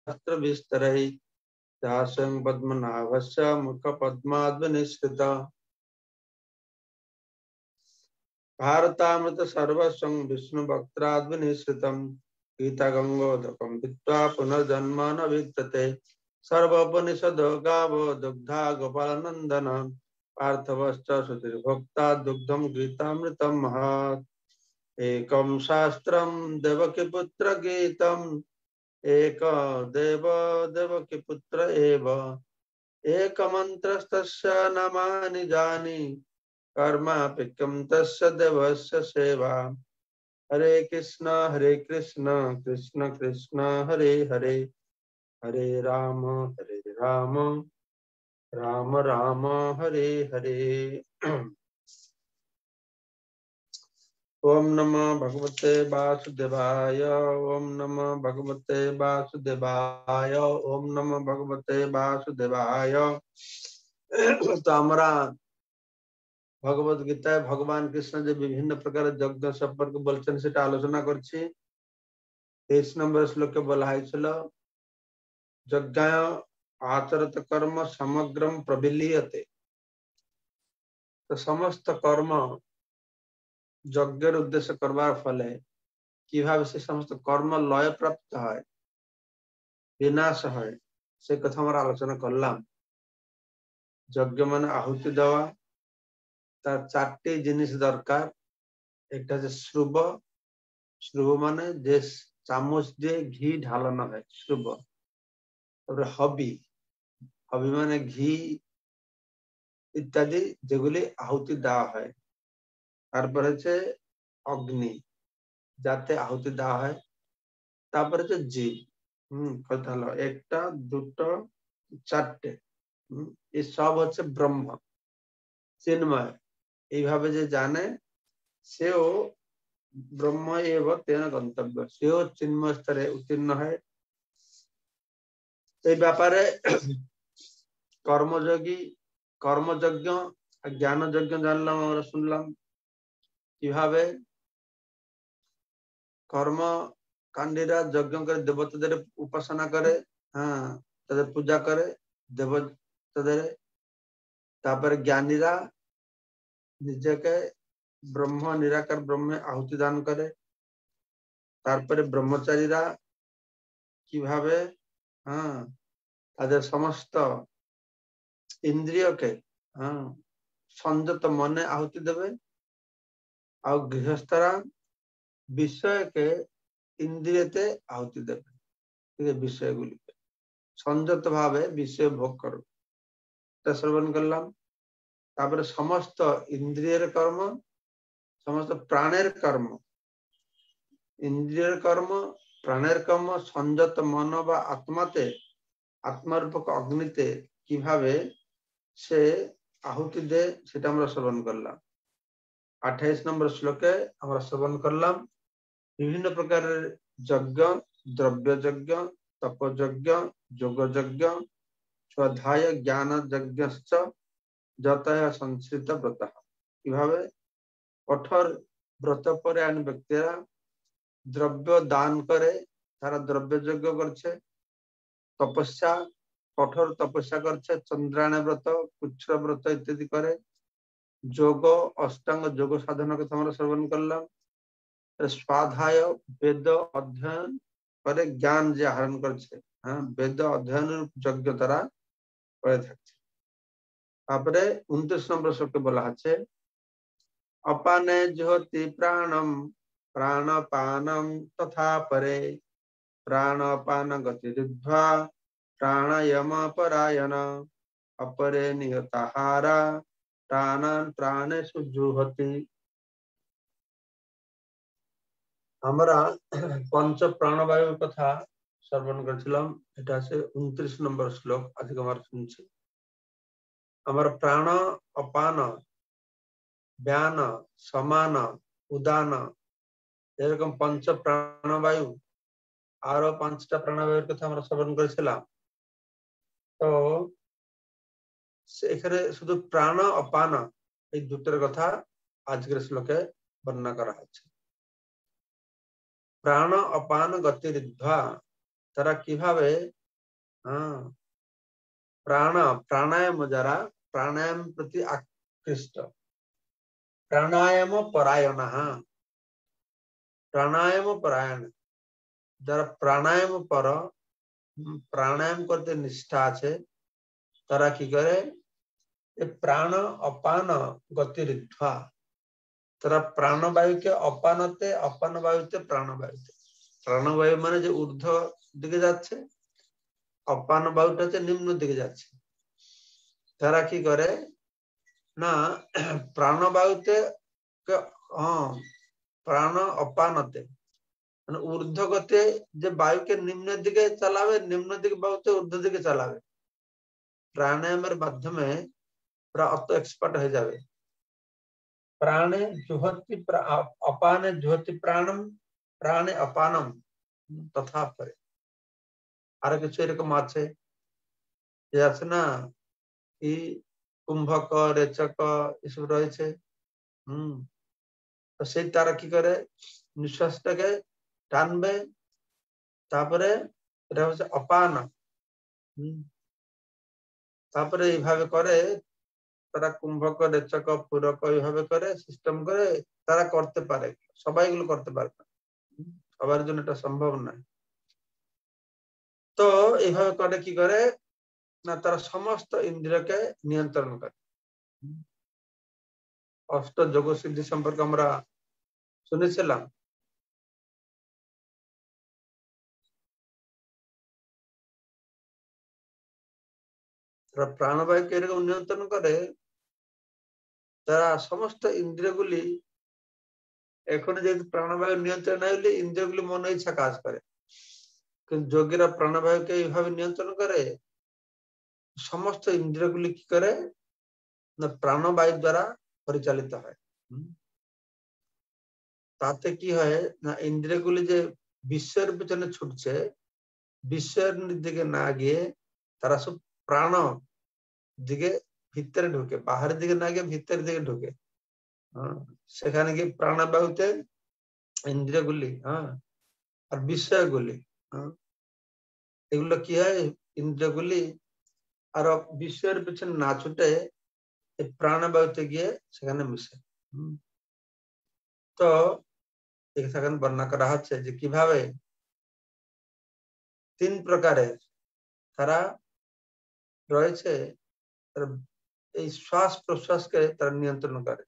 शास्त्र विस्तरै दासं पद्मनाभस्य मुख पद्माद्विनिश्रित भारतामृत सर्वस्वं विष्णु वक्त्राद्विनिश्रितं गीता गंगोदकं विद्वा पुनर्जन्म न विद्यते सर्वोपनिषदो गावो दुग्धा गोपालनंदन पार्थवश्च सुधीर्भोक्ता दुग्धं गीतामृतं महत् एकं शास्त्रं देवकीपुत्र गीतम् एक देव देवकीपुत्र एव एक मंत्रस्तस्य नामानि जानि कर्मापिकं तस्य देवस्य सेवा हरे कृष्ण कृष्ण कृष्ण हरे हरे हरे राम राम राम हरे हरे ओम नमो भगवते वासुदेवाय ओम नमो भगवते वासुदेवाय ओम नमो भगवते वासुदेवाय। तो हमारा भगवत गीता भगवान कृष्ण जो विभिन्न प्रकार यज्ञ संपर्क बोलছেন সেটা আলোচনা করছি। 23 নম্বর শ্লোকে বলা হয়েছিল যজ্ঞায় आचरत कर्म समग्रम प्रबिलीयते। तो समस्त कर्म यज्ञर उद्देश्य करबार फले কিভাবে से समस्त कर्म लय प्राप्त হয় विनाश হয় से कथा আমরা আলোচনা করলাম। যজ্ঞ মানে আহুতি দেওয়া, তার চারটি জিনিস দরকার। একটা যে শ্রুব, শ্রুব মানে যে চামচ দিয়ে ঘি ঢালানো হয় শ্রুব। তারপরে হবি, হবি মানে ঘি ইত্যাদি যেগুলি আহুতি দেওয়া হয়। তারপরে হচ্ছে অগ্নি যাতে আহুতি দেওয়া হয়। তারপরে হচ্ছে জীব, কথা হলো একটা দুটো চারটে, এই সব হচ্ছে ব্রহ্ম চিন্ময়। এইভাবে যে জানে সেও ব্রহ্ম এব তেন গন্তব্য, সেও চিন্ময় স্তরে উত্তীর্ণ হয়। এই ব্যাপারে কর্মযোগী কর্মযজ্ঞ আর জ্ঞানযজ্ঞ জানলাম, আমরা শুনলাম কিভাবে কর্মকাণ্ডীরা যজ্ঞ করে দেবতাদের উপাসনা করে, তাদের পূজা করে দেবতাদের। তারপরে জ্ঞানীরা নিজেকে ব্রহ্ম নিরাকার ব্রহ্মে আহুতি দান করে। তারপরে ব্রহ্মচারীরা কিভাবে তাদের সমস্ত ইন্দ্রিয়কে সংযত মনে আহুতি দেবে। আর গৃহস্থরা বিষয়কে ইন্দ্রিয়তে আহুতি দেবে, বিষয়গুলিকে সংযত ভাবে বিষয় ভোগ করবে, এটা শ্রবণ করলাম। তারপরে সমস্ত ইন্দ্রিয়ের কর্ম, সমস্ত প্রাণের কর্ম, ইন্দ্রিয়ের কর্ম প্রাণের কর্ম সংযত মন বা আত্মাতে, আত্মারূপক অগ্নিতে কিভাবে সে আহুতি দেয় সেটা আমরা শ্রবণ করলাম। 28 নম্বর শ্লোকে আমরা শ্রবণ করলাম বিভিন্ন প্রকারের যজ্ঞ, দ্রব্য যজ্ঞ, তপযজ্ঞ, যোগযজ্ঞ, স্বাধ্যায় জ্ঞান যজ্ঞশ্চ যতয় সংস্কৃত ব্রত। কিভাবে কঠোর ব্রত পরায়ণ ব্যক্তিরা দ্রব্য দান করে, তারা দ্রব্য যজ্ঞ করছে, তপস্যা কঠোর তপস্যা করছে, চন্দ্রায়ণ ব্রত, কুচ্ছ ব্রত ইত্যাদি করে, যোগ অষ্টাঙ্গ যোগ সাধনা কথা আমরা শ্রবণ করলাম। স্বাধ্যায় বেদ অধ্যয়ন করে জ্ঞান যে আহরণ করছে, বেদ অধ্যয়নের যজ্ঞ তারা করে থাকছে। তারপরে 29 নম্বর শ্লোকে বলা আছে অপানে জ্যোতি প্রাণম প্রাণপানম তথা পরে প্রাণপান গতিরুদ্ধা প্রাণায়াম পরায়ণ অপরে নিহতাহারা প্রাণান প্রাণে সুজুহতি। আমরা পঞ্চ প্রাণবায়ুর কথা শ্রবণ করেছিলাম, এটা আছে 29 নম্বর শ্লোক আজকে আমরা শুনছি। আমার প্রাণ অপান ব্যান সমান উদান এরকম পঞ্চ প্রাণবায়ু, আরো 5টা প্রাণবায়ুর কথা আমরা শ্রবণ করেছিলাম। তো এখানে শুধু প্রাণ অপান এই দুটোর কথা আজকের শ্লোকে বর্ণনা করা হচ্ছে। প্রাণ অপান গতিরুদ্ধা, তারা কিভাবে हाँ प्राण प्राणायाम जरा प्राणायाम प्रति आकृष्ट प्राणायाम परायण प्राणायाम परायण যারা প্রাণায়াম पर प्राणायाम करते निष्ठा আছে তারা কি করে प्राण अपान गतिरित्वा তারা प्राणवायु के अपानते अपान वायुते प्राणवायु মানে যে ঊর্ধ্ব দিকে যাচ্ছে अपान वायुটা হচ্ছে নিম্ন দিকে যাচ্ছে তারা কি করে না प्राणवायुते प्राण अपानते ऊर्ध्व गति जो वायु के निम्न दिखे चलावे निम्न दिखे वायु ऊर्ध्व दिखे चलावे प्राणायाम माध्यमे पूरा अत एक्सपर्ट हो जावे प्राणे जुहति अपाने जुहति प्राणम प्राणे अपानम तथा परे आर किछु एरकम আছে যে আছে না এই কুম্ভক রেচক এসব রয়েছে তো সেই তারা কি করে নিঃশ্বাসটাকে টানবে তারপরে এটা হচ্ছে অপান তারপরে এইভাবে করে তারা কুম্ভক রেচক পূরক এইভাবে করে সিস্টেম করে তারা করতে পারে সবাই এগুলো করতে পারে না সবার জন্য এটা সম্ভব নয় তো এইভাবে করে কি করে না তারা সমস্ত ইন্দ্রিয়কে নিয়ন্ত্রণ করে অষ্ট যোগ সিদ্ধি সম্পর্কে আমরা শুনেছিলাম প্রাণবায়ুকে এরকম নিয়ন্ত্রণ করে তারা সমস্ত ইন্দ্রিয়গুলি এখন যেহেতু প্রাণবায়ু নিয়ন্ত্রণ হইলে ইন্দ্রিয়গুলি মনে ইচ্ছা কাজ করে কিন্তু যোগীরা প্রাণবায়ুকে এইভাবে নিয়ন্ত্রণ করে সমস্ত ইন্দ্রিয়গুলি কি করে না প্রাণবায়ু দ্বারা পরিচালিত হয় তাতে কি হয় না ইন্দ্রিয়গুলি যে বিশ্বের পিছনে ছুটছে বিশ্বের দিকে না গিয়ে তারা সব প্রাণ দিকে ভিতরে ঢুকে বাহারের দিকে না গিয়ে ভিতরের দিকে ঢুকে সেখানে গিয়ে প্রাণবায়ুতে ইন্দ্রিয়গুলি আর বিষয়গুলি এগুলো কি হয় ইন্দ্রিয়গুলি আর বিশ্বের পিছনে না ছুটে প্রাণবায়ুতে গিয়ে সেখানে মিশে তো এখানে বর্ণনা করা হচ্ছে যে কিভাবে তিন প্রকারের তারা রয়েছে এই শ্বাস প্রশ্বাসকে তারা নিয়ন্ত্রণ করে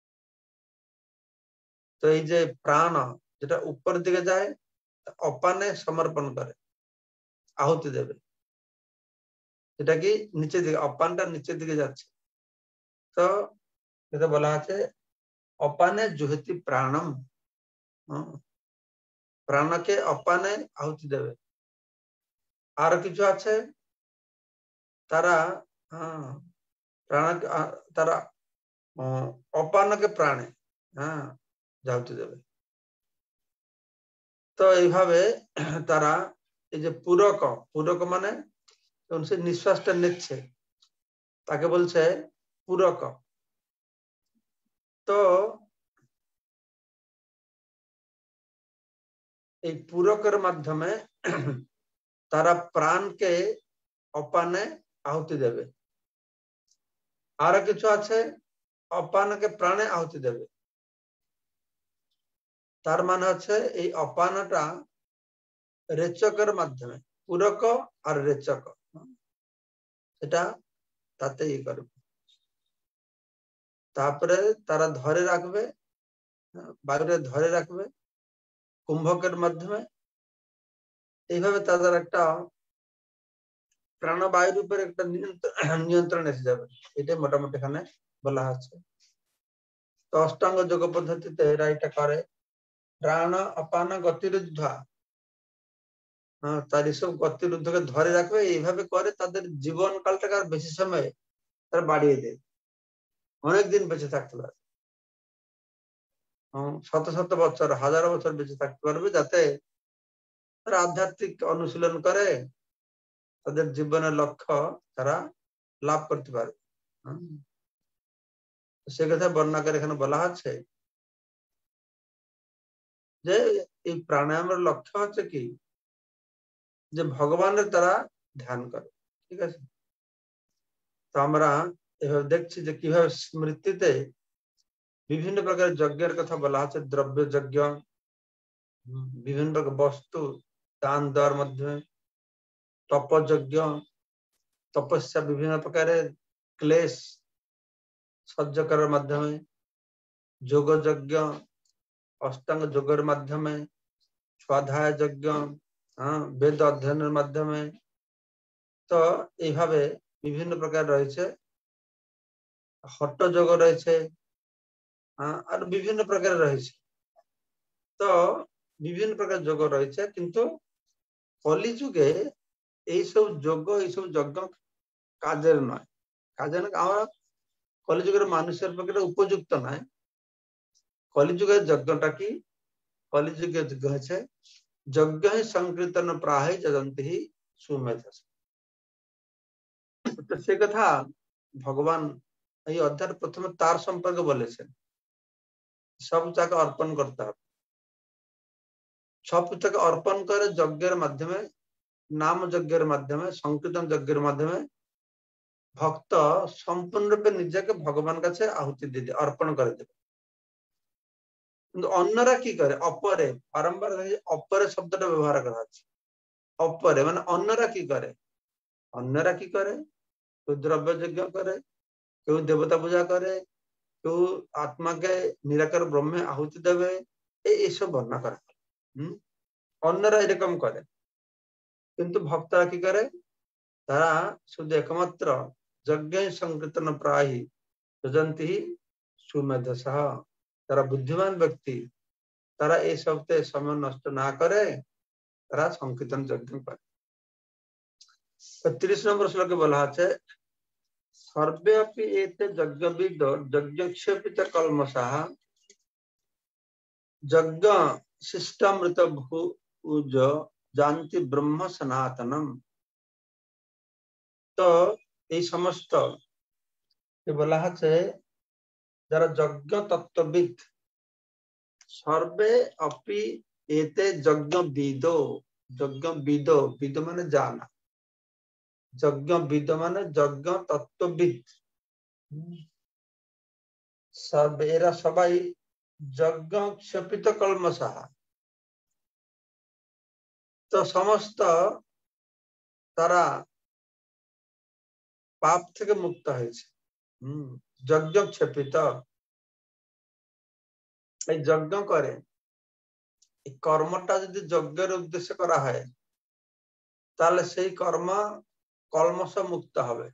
তো এই যে প্রাণ যেটা উপর দিকে যায় অপানে সমর্পণ করে আহুতি দেবে এটা কি নিচের দিকে অপানটা নিচের দিকে যাচ্ছে তো এটা বলা আছে অপানে জুহতি প্রাণম প্রাণকে অপানে আহুতি দেবে আর কিছু আছে তারা প্রাণ তারা অপানকে প্রাণে আহুতি দেবে তো এইভাবে তারা এই যে পূরক পূরক মানে সে নিঃশ্বাসটা নিচ্ছে তাকে বলছে পূরক তো এই পূরকের মাধ্যমে তারা প্রাণকে অপানে আহুতি দেবে আর কিছু আছে অপানকে প্রাণে আহুতি দেবে তার মানে হচ্ছে এই অপানটা রেচকের মাধ্যমে পূরক আর রেচক এটা তাতে ই করবে তারপরে তারা ধরে রাখবে বাইরে ধরে রাখবে কুম্ভকের মাধ্যমে এইভাবে তাদের একটা প্রাণবায়ুর উপর একটা নিয়ন্ত্রণ এসে যাবে এটাই মোটামুটি এখানে বলা হচ্ছে তো অষ্টাঙ্গ যোগ পদ্ধতিতে এরা এটা করে প্রাণ অপান গতিরুদ্ধ তার এসব গতিরুদ্ধকে ধরে রাখবে এইভাবে করে তাদের জীবন কালটাকে আর বেশি সময় তারা বাড়িয়ে দেয় অনেকদিন বেঁচে থাকতে পারে শত শত বছর হাজার বছর বেঁচে থাকতে পারবে যাতে তারা আধ্যাত্মিক অনুশীলন করে তাদের জীবনের লক্ষ্য তারা লাভ করতে পারবে সে কথা বর্ণনা করে এখানে বলা হচ্ছে যে এই প্রাণায়ামের লক্ষ্য হচ্ছে কি যে ভগবানের তারা ध्यान करो। ठीक है, तो আমরা এভাবে দেখছি যে কিভাবে স্মৃতিতে বিভিন্ন প্রকার যজ্ঞের কথা বলা আছে, দ্রব্য যজ্ঞ, বিভিন্ন প্রকার বস্তু দান দেওয়ার মাধ্যমে, তপযজ্ঞ, তপস্যা বিভিন্ন প্রকারের ক্লেশ সহ্য করার মাধ্যমে, যোগ যজ্ঞ অষ্টাঙ্গ যোগের মাধ্যমে, স্বাধ্যায় যজ্ঞ বেদ অধ্যয়নের মাধ্যমে। তো এইভাবে বিভিন্ন প্রকার রয়েছে, হট্ট যোগ রয়েছে, আর বিভিন্ন প্রকার রয়েছে। তো বিভিন্ন প্রকার যোগ রয়েছে, কিন্তু কলিযুগে এইসব যোগ এইসব যজ্ঞ কাজের নয়, কাজের আমরা কলিযুগের মানুষের পক্ষে উপযুক্ত নয়। কলিযুগের যজ্ঞটা কি? কলিযুগের যজ্ঞ হচ্ছে যজ্ঞ সংকীর্তন প্রায় যজন্তি সুমেধস। তো সে কথা ভগবান এই অধ্যায়ের প্রথমে তার সম্পর্কে বলেছেন, সব তাকে অর্পণ করতে হবে, সব তাকে অর্পণ করে যজ্ঞের মাধ্যমে, নাম যজ্ঞের মাধ্যমে, সংকীর্তন যজ্ঞের মাধ্যমে ভক্ত সম্পূর্ণরূপে নিজেকে ভগবান কাছে আহুতি দিয়ে অর্পণ করে দেবে। কিন্তু অন্যরা কি করে? অপরে, বারম্বার অপরে শব্দটা ব্যবহার করা হচ্ছে। অপরে মানে অন্যরা কি করে? অন্যরা কি করে? কেউ দ্রব্য যজ্ঞ করে, কেউ দেবতা পূজা করে, কেউ আত্মাকে নিরাকার ব্রহ্মে আহুতি দেবে, এইসব বর্ণনা করা হয়। অন্যরা এরকম করে, কিন্তু ভক্তরা কি করে? তারা শুধু একমাত্র যজ্ঞ সংকীর্তন প্রায় যজন্তি সুমেধস। তারা বুদ্ধিমান ব্যক্তি, তারা এই সবতে সময় নষ্ট না করে তারা সংকীর্তন যজ্ঞ করে। 30 নম্বর শ্লোকে বলা আছে, সর্বে অপি এতে যজ্ঞবিদ যজ্ঞক্ষেপিত কলমষাঃ যজ্ঞ শিষ্টামৃত ভুজ জানতি ব্রহ্ম সনাতনম। তো এই সমস্ত বলা আছে যারা যজ্ঞ তত্ত্ববিদ, সর্বে অপি এতে যজ্ঞবিদ, যজ্ঞবিদ, বিদ মানে জানা, যজ্ঞবিদ মানে যজ্ঞ তত্ত্ববিদ, সর্বে এরা সবাই যজ্ঞ ক্ষেপিত কলমষাঃ, তো সমস্ত তারা পাপ থেকে মুক্ত হয়েছে। যজ্ঞ ক্ষেপিত, এই যজ্ঞ করে, এই কর্মটা যদি যজ্ঞের উদ্দেশ্যে করা হয় তাহলে সেই কর্ম কলমশ মুক্ত হবে।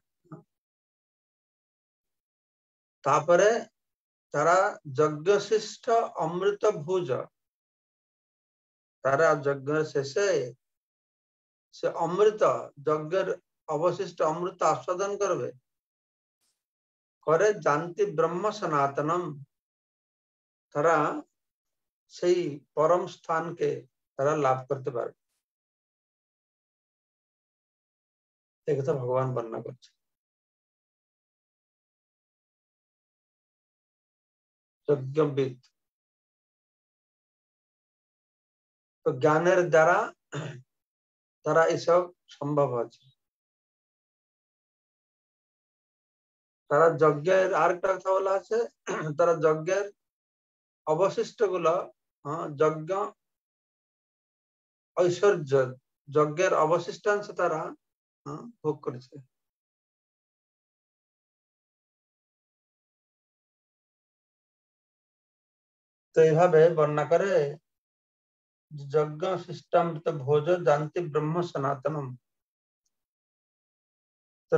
তারপরে তারা যজ্ঞশিষ্ট অমৃত ভুজ, তারা যজ্ঞের শেষে সে অমৃত, যজ্ঞের অবশিষ্ট অমৃত আস্বাদন করবে, করে জানতি ব্রহ্ম সনাতনম, তারা সেই পরম স্থানকে তারা লাভ করতে পারবে। এই কথা ভগবান বর্ণনা করছে। যজ্ঞবিদ, তো জ্ঞানের দ্বারা তারা এসব সম্ভব আছে। তারা যজ্ঞের আরেকটা কথা বলা আছে, তারা যজ্ঞের অবশিষ্ট গুলো, যজ্ঞ ঐশ্বর্য, যজ্ঞের অবশিষ্টাংশ তারা ভোগ করেছে। তো এইভাবে বর্ণনা করে যজ্ঞ শিষ্টামৃত ভোজ জানতি ব্রহ্ম সনাতনম। তো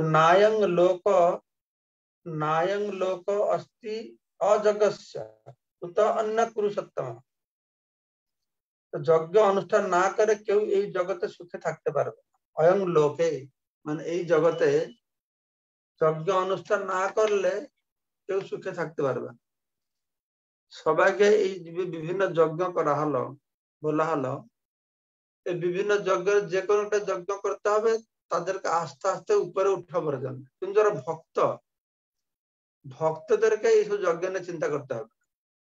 নায়ং লোক अस्ति অযজ্ঞস্য উত অন্য পুরুষোত্তম। তো যজ্ঞ অনুষ্ঠান না করে কেউ এই জগতে সুখে থাকতে পারবে না। অয়ং লোকে মানে এই জগতে যজ্ঞ অনুষ্ঠান না করলে কেউ সুখে থাকতে পারবে না। সবাইকে এই বিভিন্ন যজ্ঞ করা হলো, বলা হলো এই বিভিন্ন যজ্ঞের যে কোনো একটা যজ্ঞ করতে হবে, তাদেরকে আস্তে আস্তে উপরে উঠাবার জন্য। কিন্তু যারা ভক্ত, ভক্তদেরকে এইসব যজ্ঞ নিয়ে চিন্তা করতে হবে।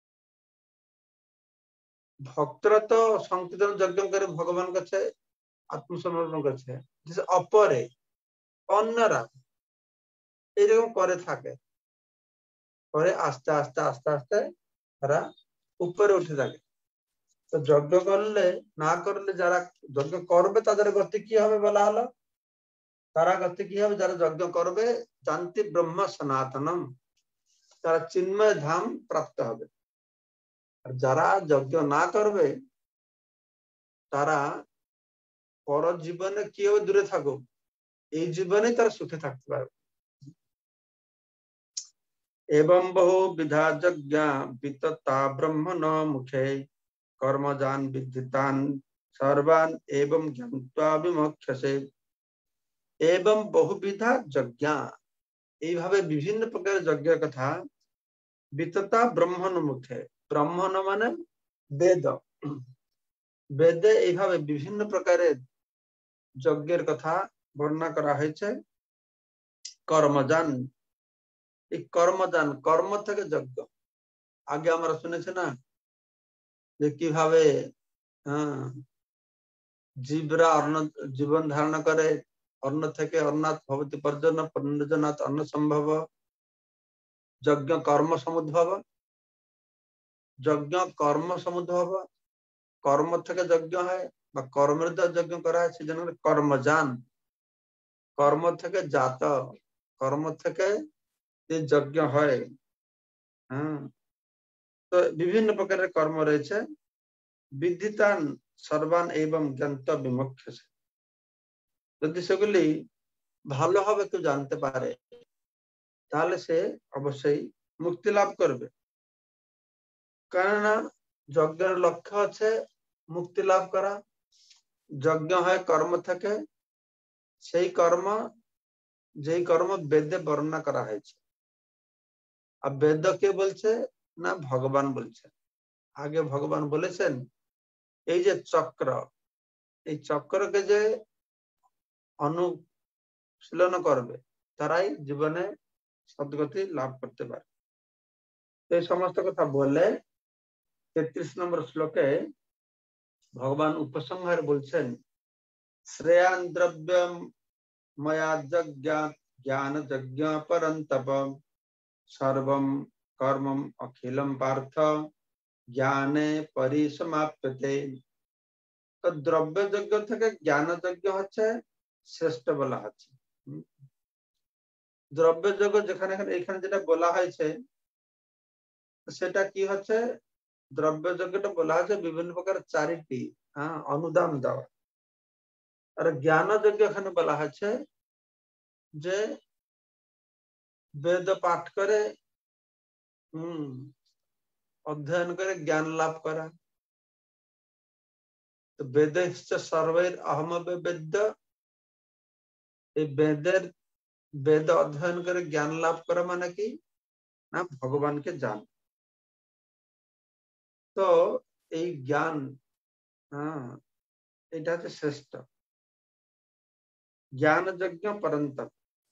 ভক্তরা তো সংকীর্তন যজ্ঞ করে ভগবান কাছে আত্মসমর্পণ করছে, অপরে অন্যরা এরকম করে থাকে, পরে আস্তে আস্তে আস্তে আস্তে তারা উপরে উঠে থাকে। তো যজ্ঞ করলে না করলে, যারা যজ্ঞ করবে তাদের গতি কি হবে বলা হলো, তারা গতি কি হবে, যারা যজ্ঞ করবে জানতি ব্রহ্ম সনাতনম, তারা চিন্ময় ধাম প্রাপ্ত হবে। আর যারা যজ্ঞ না করবে তারা পর জীবনে কেউ দূরে থাকুক, এই জীবনে তারা সুখে থাকতে পারবে। এবং বহু বিধা যজ্ঞ বিততা ব্রহ্মণ মুখে কর্মজান বিদ্যুতান সর্বান এবং জ্ঞানত্বা বিমোক্ষসে। এবং বহুবিধা যজ্ঞ, এইভাবে বিভিন্ন প্রকার যজ্ঞের কথা বিততা ব্রহ্মণ মুখে, ব্রহ্মণ মানে বেদ, বেদে এইভাবে বিভিন্ন প্রকারের যজ্ঞের কথা বর্ণনা করা হয়েছে। কর্মজান, এই কর্মজান, কর্ম থেকে যজ্ঞ। আগে আমরা শুনেছি না যে কিভাবে জীবরা অন্ন জীবন ধারণ করে, অন্ন থেকে অন্নাথ ভবতি পর্যন্ত পুনর্জনাথ অন্ন সম্ভব, যজ্ঞ কর্ম সমুদ্ভব, যজ্ঞ কর্ম সমুদ্ভব, কর্ম থেকে যজ্ঞ হয় বা কর্মের দ্বারা যজ্ঞ করা হয়, সেজন্য কর্মজান, কর্ম থেকে জাত, কর্ম থেকে যে যজ্ঞ হয়। তো বিভিন্ন প্রকারের কর্ম রয়েছে। বিদ্যিতান সর্বান এবং জ্ঞান্ত বিমোক্ষ, যদি সেগুলি ভালোভাবে কেউ জানতে পারে তাহলে সে অবশ্যই মুক্তি লাভ করবে। কেননা যজ্ঞের লক্ষ্য হচ্ছে মুক্তি লাভ করা। যজ্ঞ হয় কর্ম থেকে, সেই কর্ম যেই কর্ম বেদে বর্ণনা করা হয়েছে। আর বেদ কে বলছে না, ভগবান বলছে। আগে ভগবান বলেছেন এই যে চক্র, এই চক্রকে যে অনুশীলন করবে তারাই জীবনে সদ্গতি লাভ করতে পারে। এই সমস্ত কথা বলে 33 নম্বর শ্লোকে ভগবান উপসংহারে বলছেন, শ্রেয়ান দ্রব্যম ময়া যজ্ঞ জ্ঞান যজ্ঞ পরন্তপ সর্বম কর্মম অখিলম পার্থ জ্ঞানে পরিসমাপ্যতে। তো দ্রব্য যজ্ঞ থেকে জ্ঞান যজ্ঞ হচ্ছে শ্রেষ্ঠ বলা হচ্ছে। দ্রব্য যজ্ঞ যেখানে এখানে যেটা বলা হয়েছে সেটা কি হচ্ছে, দ্রব্য যজ্ঞটা বলা হচ্ছে বিভিন্ন প্রকার চারিটি অনুদান দেওয়া। আর জ্ঞান যজ্ঞ এখানে বলা হচ্ছে যে বেদ পাঠ করে অধ্যয়ন করে জ্ঞান লাভ করা। তো বেদ সর্বের অহম বেদ্য, এই বেদ অধ্যয়ন করে জ্ঞান লাভ করা মানে কি না, ভগবানকে জান। তো এই জ্ঞান এটা হচ্ছে শ্রেষ্ঠ। জ্ঞান যজ্ঞ পরন্তপ,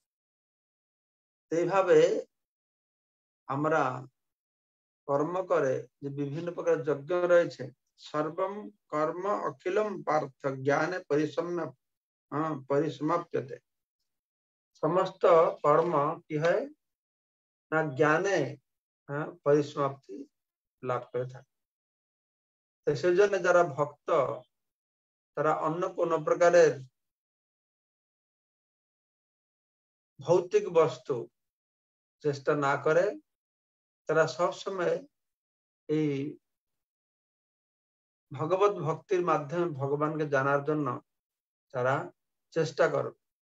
এইভাবে আমরা কর্ম করে যে বিভিন্ন প্রকার যজ্ঞ রয়েছে, সর্বম কর্ম অখিলম পার্থ জ্ঞানে পরিসমাপ্যতে, সমস্ত কর্ম কি হয় না জ্ঞানে পরিসমাপ্তি লাভ করে থাকে। তো সেই জন্য যারা ভক্ত তারা অন্য কোন প্রকারের ভৌতিক বস্তু চেষ্টা না করে, তারা সবসময় এই ভগবত ভক্তির মাধ্যমে ভগবানকে জানার জন্য তারা চেষ্টা করবে।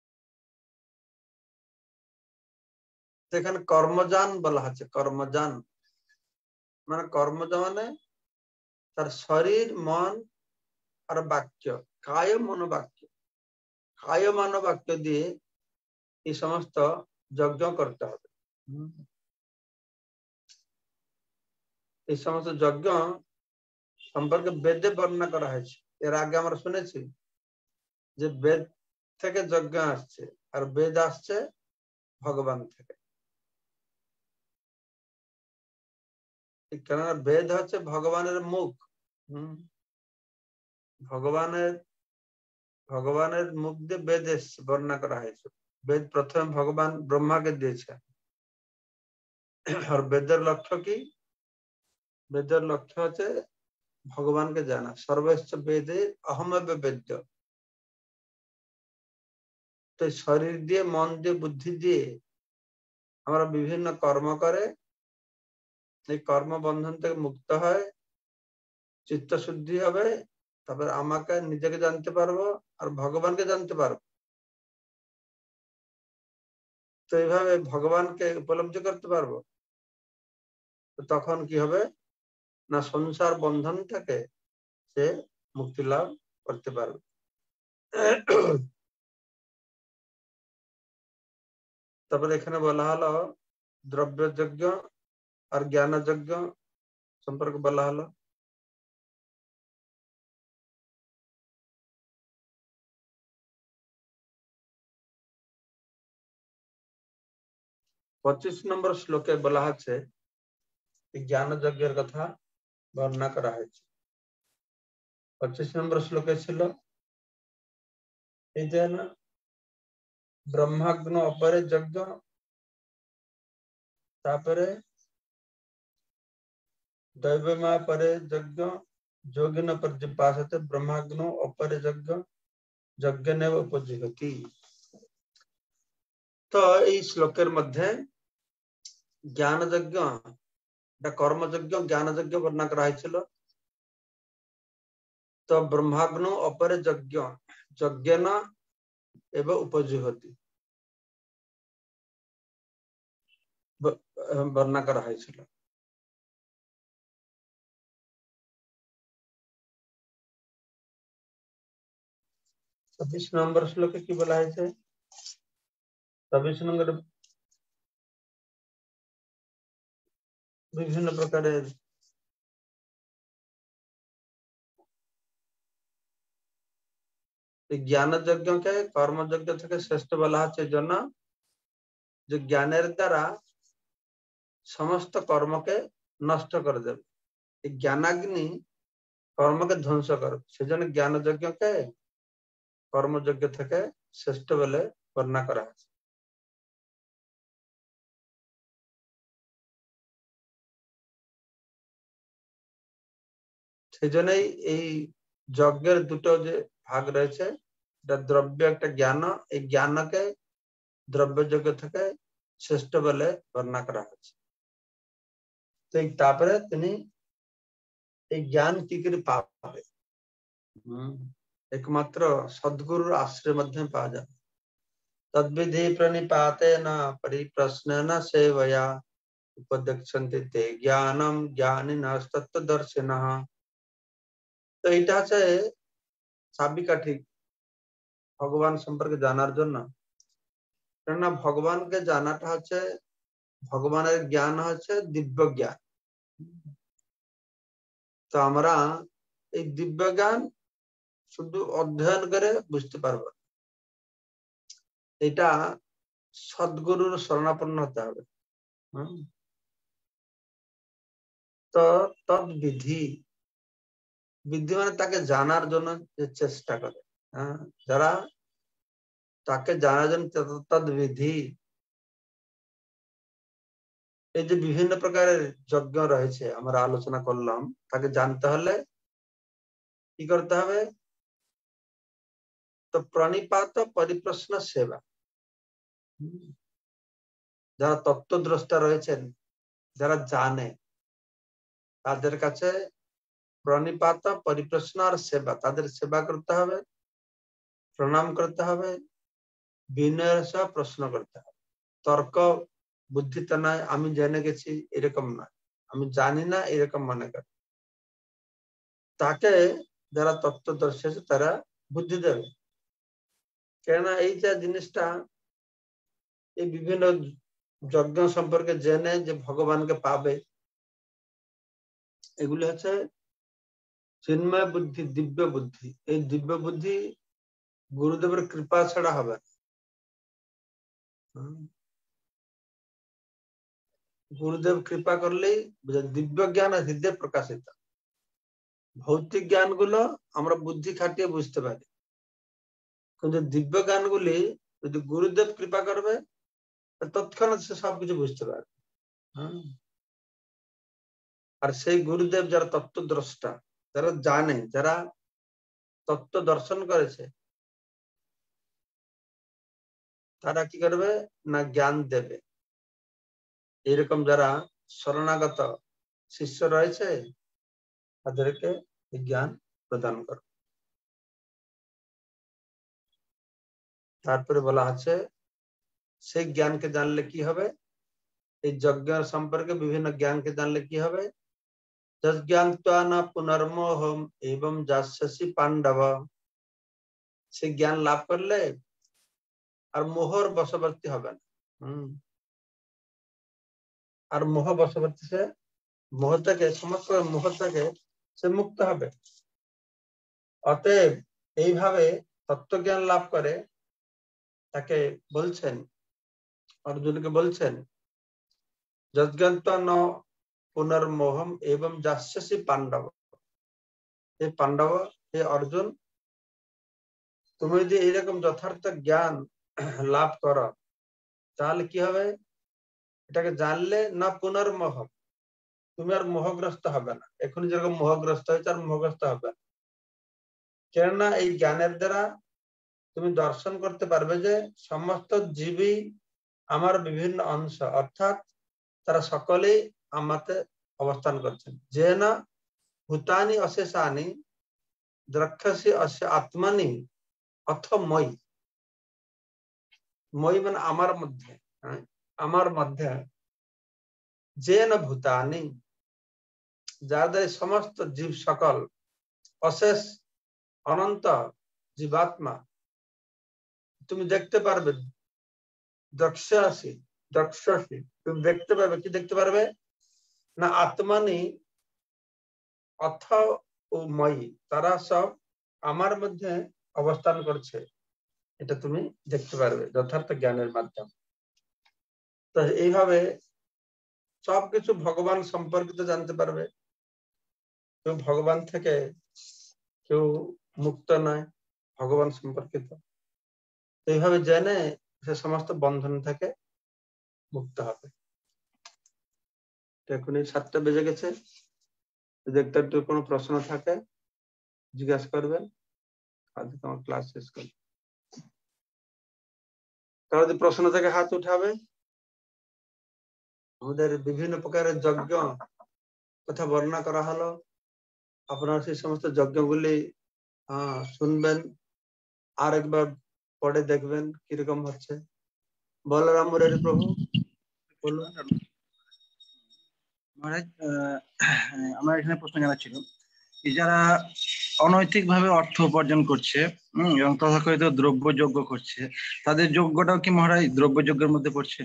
সেখানে কর্মজান বলা হচ্ছে, কর্মজান মানে কর্মজান মানে তার শরীর মন আর বাক্য, কায় মনোবাক্য, কায় মনোবাক্য দিয়ে এই সমস্ত যজ্ঞ করতে হবে। এই সমস্ত যজ্ঞ সম্পর্কে বেদে বর্ণনা করা হয়েছে। এর আগে আমরা শুনেছি যে বেদ থেকে যজ্ঞ আসছে, আর বেদ আসছে ভগবান থেকে। কেননা বেদ হচ্ছে ভগবানের মুখ। ভগবানের ভগবানের মুখ দিয়ে বেদ বর্ণনা করা হয়েছে। বেদ প্রথমে ভগবান ব্রহ্মাকে দিয়েছে। আর বেদের লক্ষ্য কি? বেদের লক্ষ্য হচ্ছে ভগবানকে জানা। সর্বস্ব বেদে অহমেব বেদ্য। তো শরীর দিয়ে, মন দিয়ে, বুদ্ধি দিয়ে আমরা বিভিন্ন কর্ম করে এই কর্ম বন্ধন থেকে মুক্ত হয়, চিত্ত শুদ্ধি হবে, তারপর আমাকে নিজেকে জানতে পারবো আর ভগবানকে জানতে পারবো। তো এইভাবে ভগবানকে উপলব্ধি করতে পারবো। তো তখন কি হবে না, সংসার বন্ধন থেকে সে মুক্তি লাভ করতে পারবে। তারপরে এখানে বলা হলো দ্রব্যযজ্ঞ আর জ্ঞানযজ্ঞ সম্পর্কে বলা হলো। 25 নম্বর শ্লোকে বলা হচ্ছে জ্ঞান যজ্ঞের কথা বর্ণনা করা হয়েছে। 25 নম্বর শ্লোকে ছিল এই যে না, ব্রহ্মাগ্ন অপরে যজ্ঞ, তারপরে দৈবমা পরে যজ্ঞ, যোগিন পর্যপাসতে ব্রহ্মাগ্ন অপরে যজ্ঞ, যজ্ঞেনেব উপজীবতি। তো এই শ্লোকের মধ্যে জ্ঞান যজ্ঞ, কর্মযজ্ঞ, জ্ঞান যজ্ঞ বর্ণনা করা হয়েছিল। তো ব্রহ্মাগ্ন অপরে যজ্ঞ, যজ্ঞেন এব উপজীবতি বর্ণনা করা হয়েছিল। छब्बीस নম্বর শ্লোকে কি বলা হয়েছে? 26 নম্বর বিভিন্ন প্রকারের জ্ঞান যজ্ঞকে কর্মযজ্ঞ থেকে শ্রেষ্ঠ বলা হচ্ছে জন্য যে জ্ঞানের দ্বারা সমস্ত কর্মকে নষ্ট করে দেবে। এই জ্ঞানাগ্নি কর্মকে ধ্বংস করবে, সেজন্য জ্ঞান যজ্ঞকে কর্মযজ্ঞ থেকে শ্রেষ্ঠ বলে বর্ণনা করা হয়েছে। সেই জন্যই এই যজ্ঞের দুটো যে ভাগ রয়েছে, একটা দ্রব্য একটা জ্ঞান, এই জ্ঞানকে দ্রব্য যজ্ঞ থেকে শ্রেষ্ঠ বলে বর্ণনা করা হয়েছে। তো তারপরে তিনি এই জ্ঞান কি করে পাবে? একমাত্র সদ্গুরুর আশ্রয়ের মাধ্যমে পাওয়া যাবে। তদ্বিধি প্রণিপাতেন পরিপ্রশ্নেন সেবয়া উপদেক্ষন্তে তে জ্ঞানম জ্ঞানিনস্তত্ত্বদর্শিনঃ। তো এটা হচ্ছে চাবিকাঠি ভগবান সম্পর্কে জানার জন্য। কেননা ভগবানকে জানাটা হচ্ছে, ভগবানের জ্ঞান হচ্ছে দিব্য জ্ঞান। তো আমরা এই দিব্য জ্ঞান শুধু অধ্যয়ন করে বুঝতে পারবো, এটা সদ্গুরুর শরণাপন্ন হতে হবে। তো তদ্বিধি, বিধি মানে তাকে জানার জন্য যে চেষ্টা করে, যারা তাকে জানার জন্য তদ্বিধি, এই যে বিভিন্ন প্রকারের যজ্ঞ রয়েছে আমরা আলোচনা করলাম, তাকে জানতে হলে কি করতে হবে? তো প্রণিপাত পরিপ্রশ্ন সেবা, যারা তত্ত্বদ্রষ্টা রয়েছেন, যারা জানে, তাদের কাছে প্রণিপাত পরিপ্রশ্ন আর সেবা, তাদের সেবা করতে হবে, প্রণাম করতে হবে, বিনয়ের সহ প্রশ্ন করতে হবে। তর্ক বুদ্ধিতে নয়, আমি জেনে গেছি এরকম নয়, আমি জানি না এরকম মনে করে। তাকে যারা তত্ত্বদর্শী আছে তারা বুদ্ধি দেবে। কেননা এই যে জিনিসটা, এই বিভিন্ন যজ্ঞ সম্পর্কে জেনে যে ভগবানকে পাবে, এগুলি হচ্ছে চিন্ময় বুদ্ধি, দিব্য বুদ্ধি। এই দিব্য বুদ্ধি গুরুদেবের কৃপা ছাড়া হবে। গুরুদেব কৃপা করলেই দিব্য জ্ঞান হৃদয়ে প্রকাশিত। ভৌতিক জ্ঞান গুলো আমরা বুদ্ধি খাটিয়ে বুঝতে পারি, কিন্তু দিব্য জ্ঞানগুলি যদি গুরুদেব কৃপা করবে তৎক্ষণাৎ সে সবকিছু বুঝতে পারবে। আর সেই গুরুদেব যারা তত্ত্বদ্রষ্টা, যারা জানে, যারা তত্ত্ব দর্শন করেছে, তারা কি করবে না জ্ঞান দেবে। এরকম যারা শরণাগত শিষ্য রয়েছে তাদেরকে জ্ঞান প্রদান করবে। তারপরে বলা আছে সেই জ্ঞানকে জানলে কি হবে, এই যজ্ঞ সম্পর্কে বিভিন্ন জ্ঞানকে জানলে কি হবে, যজ্ঞান্ত্বানা পুনর্মোহম এবং যাস্যসি পাণ্ডব। সেই জ্ঞান লাভ করলে আর মোহর বশবর্তী হবে না। আর মোহ বশবর্তী সে মোহ থেকে, সমস্ত মোহ থেকে সে মুক্ত হবে। অতএব এইভাবে তত্ত্বজ্ঞান লাভ করে তাকে বলছেন, অর্জুনকে বলছেন, যজ্ঞান্ত পুনর্মোহম এবং যাস্যসি পাণ্ডব। হে পাণ্ডব, হে অর্জুন, তুমি যদি এইরকম যথার্থ জ্ঞান লাভ করো তাহলে কি হবে, এটাকে জানলে না পুনর্মোহম, তুমি আর মোহগ্রস্ত হবে না। এখন যেরকম মোহগ্রস্ত হয়েছে আর মোহগ্রস্ত হবে না। কেননা এই জ্ঞানের দ্বারা তুমি দর্শন করতে পারবে যে সমস্ত জীবই আমার বিভিন্ন অংশ, অর্থাৎ তারা সকলেই আমাতে অবস্থান করছেন। যে না ভূতানি অশেষানি দ্রক্ষসি অস্য আত্মানি অথ মই। মই মানে আমার মধ্যে, আমার মধ্যে যে না ভূতানি, যাদের সমস্ত জীব সকল অশেষ অনন্ত জীবাত্মা তুমি দেখতে পারবে। দ্রক্ষসি, দ্রক্ষসি তুমি দেখতে পারবে। কি দেখতে পারবে না আত্মানি অথ ও মই, তারা সব আমার মধ্যে অবস্থান করছে, এটা তুমি দেখতে পারবে যথার্থ জ্ঞানের মাধ্যমে। তো এইভাবে সবকিছু ভগবান সম্পর্কিত জানতে পারবে। কেউ ভগবান থেকে কেউ মুক্ত নয়, ভগবান সম্পর্কিত। এইভাবে জেনে সে সমস্ত বন্ধন থেকে মুক্ত হবে। এখন 7টা বেজে গেছে, যদি একটু কোনো প্রশ্ন থাকে জিজ্ঞাসা করবেন, আজকে আমার ক্লাস শেষ করবে। তাহলে যদি প্রশ্ন থেকে হাত উঠাবে। আমাদের বিভিন্ন প্রকারের যজ্ঞ কথা বর্ণনা করা হলো, আপনারা সেই সমস্ত যজ্ঞগুলি শুনবেন, আর একবার পড়ে দেখবেন কিরকম হচ্ছে। বলরাম মুরারি প্রভু বলুন। মহারাজ, আমার এখানে প্রশ্ন জানা ছিল, যারা অনৈতিক ভাবে অর্থ উপার্জন করছে এবং তথাকথিত দ্রব্য যজ্ঞ করছে, তাদের যজ্ঞটাও কি মহারাজ দ্রব্য যজ্ঞের মধ্যে পড়ছে?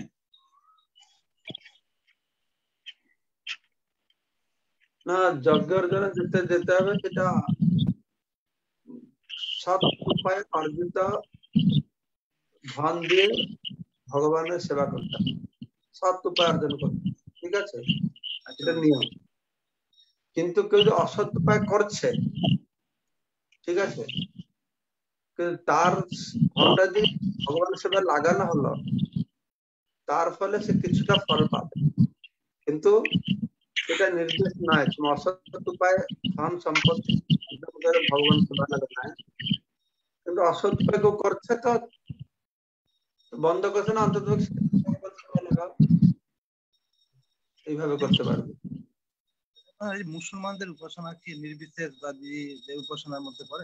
না, যজ্ঞের জন্য যেতে হবে সেটা সৎ উপায়ে অর্জিত ধন দিয়ে ভগবানের সেবা করতে হবে, সৎ উপায় অর্জন করতে, ঠিক আছে, এটা নিয়ম। কিন্তু কেউ যে অসৎ উপায় করছে, ঠিক আছে, কিন্তু তার ধনটা যে ভগবানের সেবা লাগানো হলো, তার ফলে সে কিছুটা ফল পাবে, কিন্তু এটা নির্দেশ নয় তুমি অসৎ উপায় ধন সম্পত্তি ভগবান সেবা লাগানো, কিন্তু অসৎ উপায় কেউ করছে তো বন্ধ করছে না, অন্তত এইভাবে করতে পারবে। মুসলমানদের উপাসনা কি নির্বিশেষবাদী উপাসনার মধ্যে পড়ে?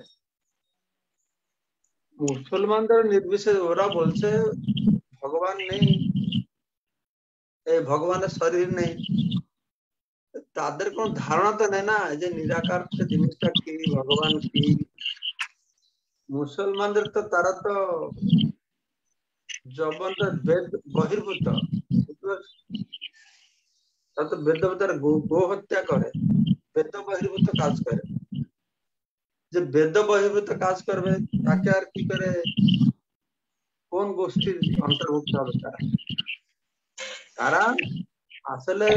মুসলমানদের নির্বিশেষ, ওরা বলছে ভগবান নেই, এই ভগবানের শরীর নেই, তাদের কোন ধারণা তো নেই না যে নিরাকার জিনিসটা কি, ভগবান কি। মুসলমানদের তো তারা তো জবনটা বেদ বহির্ভূত, তারা তো বেদ গো হত্যা করে, বেদ বহির্ভূত কাজ করে। যে বেদ বহির্ভূত কাজ করবে তাকে আর কি করে, কোন গোষ্ঠীর অন্তর্ভুক্ত হবে তারা? তারা আসলে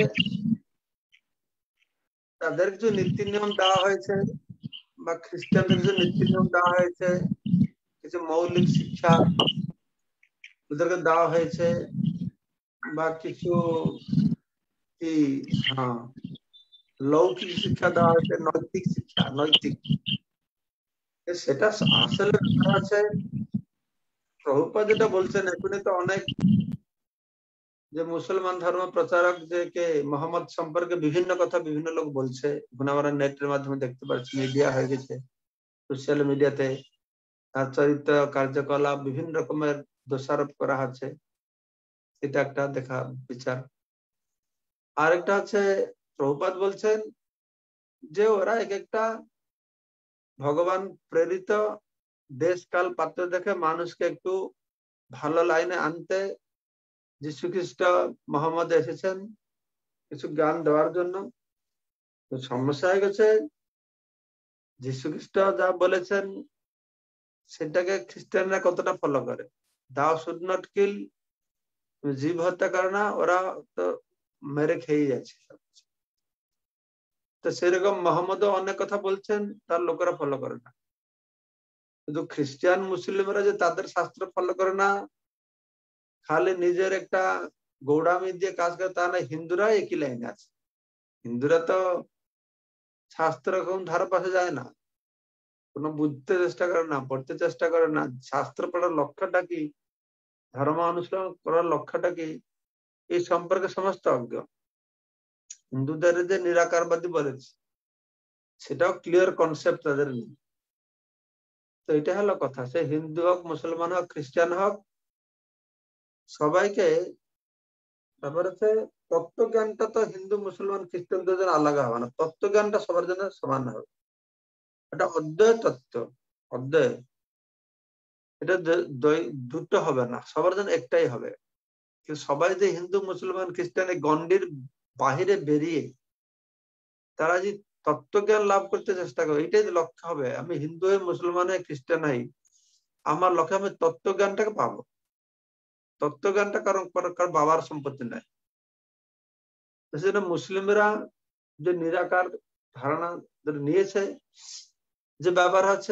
তাদের কিছু নীতি নিয়ম দেওয়া হয়েছে, বা খ্রিস্টানদের কিছু নীতি নিয়ম দেওয়া হয়েছে, কিছু মৌলিক শিক্ষা ওদেরকে দেওয়া হয়েছে, বা কিছু কি, হ্যাঁ, লৌকিক শিক্ষা দেওয়া হয়েছে, নৈতিক শিক্ষা, নৈতিক। সেটা আসলে ব্যাপার আছে, প্রভুপাদ যেটা বলছেন এখনই তো অনেক যে মুসলমান ধর্ম প্রচারক যে কে মোহাম্মদ সম্পর্কে বিভিন্ন কথা বিভিন্ন লোক বলছে, এখন আমরা নেটের মাধ্যমে দেখতে পাচ্ছি, মিডিয়া হয়ে গেছে, সোশ্যাল মিডিয়াতে তার চরিত্র কার্যকলাপ বিভিন্ন রকমের দোষারোপ করা হচ্ছে, এটা একটা দেখা বিচার। আরেকটা হচ্ছে প্রভুপাদ বলছেন যে ওরা এক একটা ভগবান প্রেরিত দেশ কাল পাত্র দেখে মানুষকে একটু ভালো লাইনে আনতে যীশু খ্রিস্ট মোহাম্মদ এসেছেন কিছু জ্ঞান দেওয়ার জন্য। তো সমস্যা হয়ে গেছে, যীশু খ্রিস্ট যা বলেছেন সেটাকে খ্রিস্টানরা কতটা ফলো করে। দাও শুড নট কিল, জীব হত্যা করে না, ওরা তো মেরে খেয়ে যাচ্ছে। তো সেরকম মোহাম্মদও অনেক কথা বলছেন, তার লোকেরা ফলো করে না। কিন্তু খ্রিস্টান মুসলিমরা যে তাদের শাস্ত্র ফলো করে না, খালি নিজের একটা গৌড়ামি দিয়ে কাজ করে তা না, হিন্দুরা একই লাইনে আছে। হিন্দুরা তো শাস্ত্র কোন ধারে পাশে যায় না, কোনো বুঝতে চেষ্টা করে না, পড়তে চেষ্টা করে না। শাস্ত্র পড়ার লক্ষ্যটা কি, ধর্ম অনুশীলন করার লক্ষ্যটা কি, এই সম্পর্কে সমস্ত অজ্ঞ। হিন্দুদের যে নিরাকারবাদী বলেছে সেটাও ক্লিয়ার কনসেপ্ট তাদের নেই। তো এটা হলো কথা, সে হিন্দু হোক, মুসলমান হোক, খ্রিস্টান হোক, সবাইকে ব্যাপার হচ্ছে তত্ত্বজ্ঞানটা তো হিন্দু মুসলমান খ্রিস্টানদের জন্য আলাদা হবে না, তত্ত্বজ্ঞানটা সবার জন্য সমান হবে। এটা অদ্বয় তত্ত্ব, অদ্বয়, এটা দুটো হবে না, সবার জন্য একটাই হবে। কিন্তু সবাই যে হিন্দু মুসলমান খ্রিস্টান গণ্ডির বাহিরে বেরিয়ে তারা যে তত্ত্বজ্ঞান লাভ করতে চেষ্টা করে, এটাই লক্ষ্য হবে। আমি হিন্দু হই, মুসলমান হই, খ্রিস্টান হই, আমার লক্ষ্য আমি তত্ত্বজ্ঞানটাকে পাবো। তত্ত্বজ্ঞানটা কারণ বাবার সম্পত্তি নাই। সেজন্য মুসলিমরা যে নিরাকার ধারণা নিয়েছে, যে ব্যাপার আছে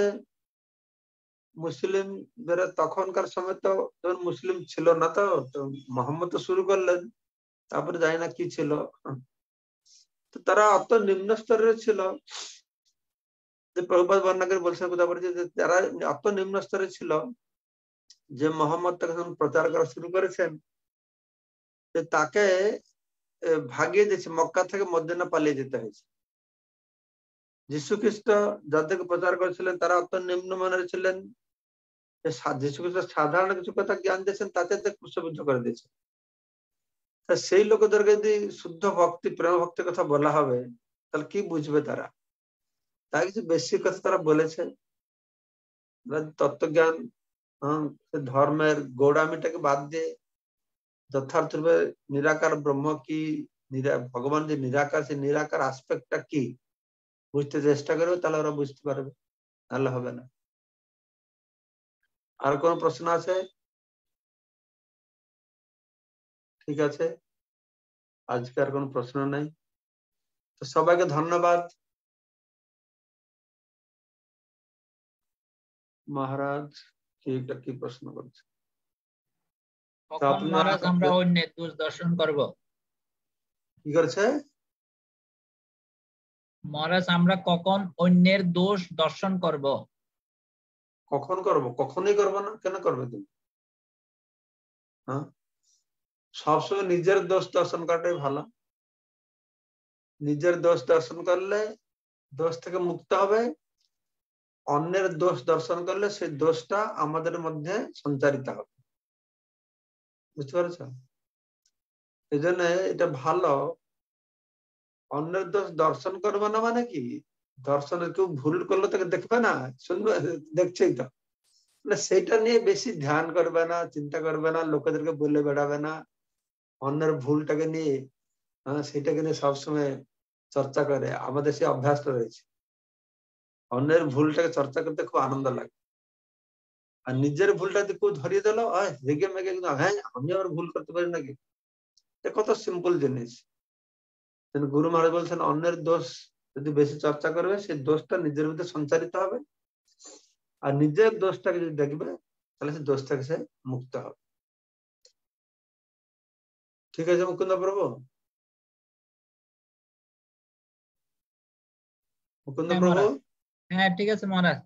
মুসলিমদের তখনকার সময় তো মুসলিম ছিল না, তো মোহাম্মদ তো শুরু করলেন, তারপরে জানি না কি ছিল। তো তারা অত নিম্ন স্তরের ছিল যে প্রভুপাদ বর্ণনা করে বলছেন কোথাও বলেছে যে তারা অত নিম্ন স্তরে ছিল যে মোহাম্মদ তখন প্রচার করা শুরু করেছেন, যে তাকে ভাগিয়ে দিয়েছে, মক্কা থেকে মদিনা পালিয়ে যেতে হয়েছে। যীশু খ্রিস্ট যাদেরকে প্রচার করেছিলেন তারা অত নিম্নমানের ছিলেন, যীশু খ্রিস্ট সাধারণ কিছু কথা জ্ঞান দিয়েছেন তাতে ক্রুশবিদ্ধ করে দিয়েছে। তা সেই লোকদেরকে যদি শুদ্ধ ভক্তি প্রেম ভক্তির কথা বলা হবে তাহলে কি বুঝবে তারা? তাই কিছু বেশি কথা তারা বলেছে, তত্ত্বজ্ঞান ধর্মের গৌড়ামিটাকে বাদ দিয়ে যথার্থরূপে নিরাকার ব্রহ্ম কি, ভগবান যে নিরাকার, সেই নিরাকার আসপেক্টটা কি বুঝতে চেষ্টা করবে, তাহলে ওরা বুঝতে পারবে, নাহলে হবে না। আর কোন প্রশ্ন আছে? ঠিক আছে, আজকে আর কোন প্রশ্ন নেই। তো সবাইকে ধন্যবাদ। মহারাজ কি প্রশ্ন করছে? কখন মহারাজ আমরা অন্যের দোষ দর্শন করব? কি করছে মহারাজ? আমরা কখন অন্যের দোষ দর্শন করব? কখন করব? কখনোই করবো না। কেন করবে তুমি? হ্যাঁ, সবসময় নিজের দোষ দর্শন করাটাই ভালো। নিজের দোষ দর্শন করলে দোষ থেকে মুক্ত হবে, অন্যের দোষ দর্শন করলে সেই দোষটা আমাদের মধ্যে সঞ্চারিত হবে। বুঝতে পারছ? এই জন্য এটা ভালো। অন্যের দোষ দর্শন করবে না মানে কি, দর্শনের কেউ ভুল করলে তাকে দেখবে না, শুনবে, দেখছেই তো, সেইটা নিয়ে বেশি ধ্যান করবে না, চিন্তা করবে না, লোকেদেরকে বলে বেড়াবে না। অন্যের ভুলটাকে নিয়ে সেটাকে নিয়ে সবসময় চর্চা করে, আমাদের সেই অভ্যাসটা রয়েছে। অন্যের ভুলটাকে চর্চা করতে খুব আনন্দ লাগে। আর নিজের ভুলটা যদি কেউ ধরিয়ে দিল, রেগে মেগে, হ্যাঁ আমি আবার ভুল করতে পারি নাকি, এটা কত সিম্পল জিনিস। গুরু মহারাজ বলছেন অন্যের দোষ যদি বেশি চর্চা করবে, সেই দোষটা নিজের মধ্যে সঞ্চারিত হবে, আর নিজের দোষটাকে যদি দেখবে তাহলে সে দোষ থেকে সে মুক্ত হবে। ঠিক আছে মুকুন্দ প্রভু? মুকুন্দ প্রভু? হ্যাঁ ঠিক আছে মহারাজ।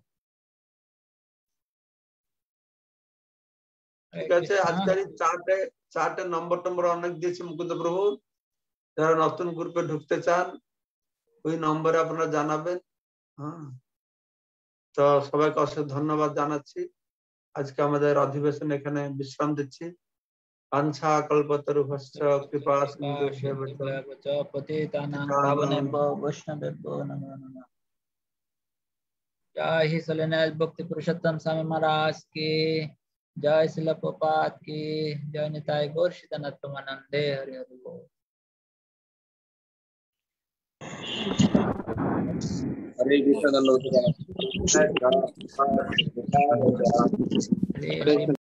ঠিক আছে, আজকের চার্টে নম্বর অনেক দিয়েছি মুকুন্দ প্রভু। যারা নতুন গ্রুপে ঢুকতে চান ওই নম্বরে আপনারা জানাবেন। হ্যাঁ, তো সবাইকে অশেষ ধন্যবাদ জানাচ্ছি। আজকে আমাদের অধিবেশন এখানে বিশ্রাম দিচ্ছি। আনছা কল্পতরুভশ্চ কৃপা সিন্ধুভ্যেব পতিতানাং পাবনেভ্যো বৈষ্ণবেভ্যো নমো নমঃ। जय ही सलेनाज भक्ति पुरुषोत्तम स्वामी महाराज की जय, श्रील प्रभुपाद की जय, निताय गौर सीतानाथ परमानंदे। हरि हरि बोल। हरे कृष्ण।